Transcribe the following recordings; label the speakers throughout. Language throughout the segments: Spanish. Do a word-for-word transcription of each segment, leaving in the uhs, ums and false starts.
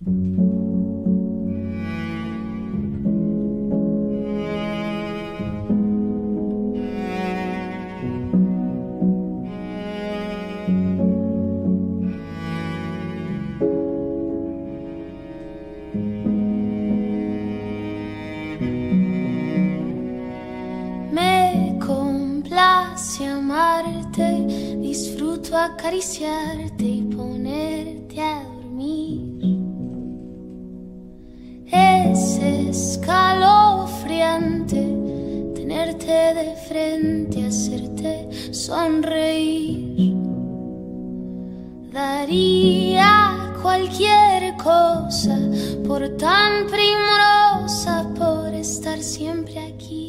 Speaker 1: Amarte, disfruto acariciarte y ponerte a dormir. Es escalofriante tenerte de frente, hacerte sonreír. Daría cualquier cosa por tan primorosa, por estar siempre aquí.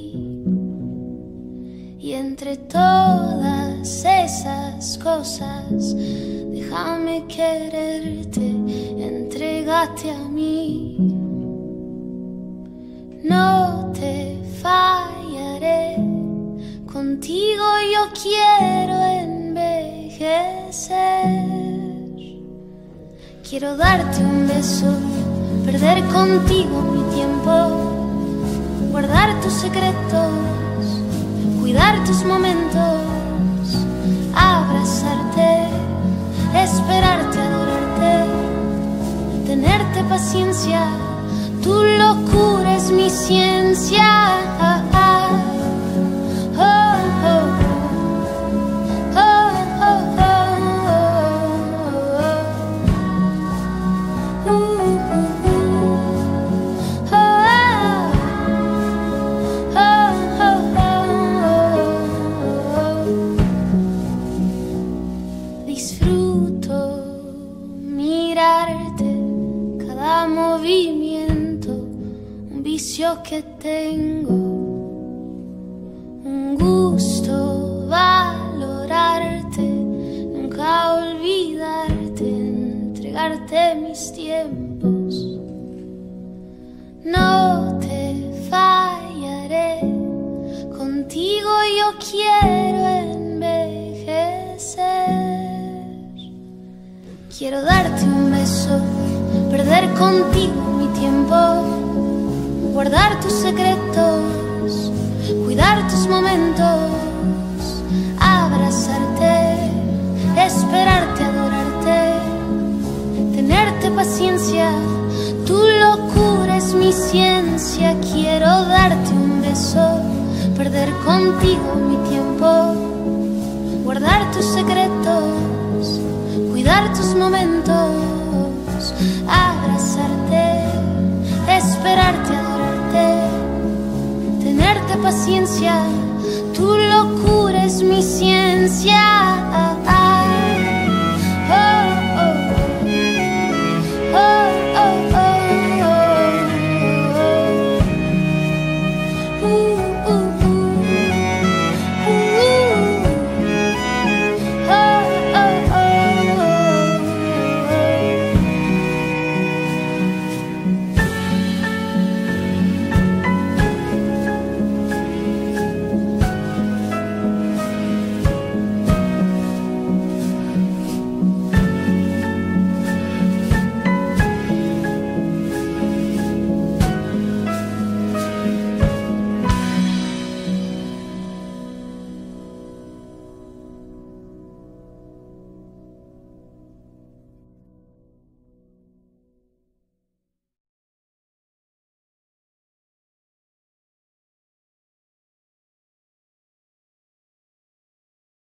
Speaker 1: Y entre todas esas cosas, déjame quererte, entrégate a mí. No te fallaré, contigo yo quiero envejecer. Quiero darte un beso, perder contigo mi tiempo, guardar tus secretos, cuidar tus momentos, abrazarte, esperarte, adorarte, tenerte paciencia, tu locura es mi ciencia. Oh, oh, oh, oh, oh, oh, oh, cada movimiento, un vicio que tengo, un gusto valorarte, nunca olvidarte, entregarte mis tiempos. No te fallaré, contigo yo quiero envejecer. Quiero darte un beso, perder contigo mi tiempo, guardar tus secretos, cuidar tus momentos, abrazarte, esperarte, adorarte, tenerte paciencia, tu locura es mi ciencia. Quiero darte un beso, perder contigo mi tiempo, guardar tus secretos, cuidar tus momentos, abrazarte, esperarte, adorarte, tenerte paciencia, tu locura es mi ciencia.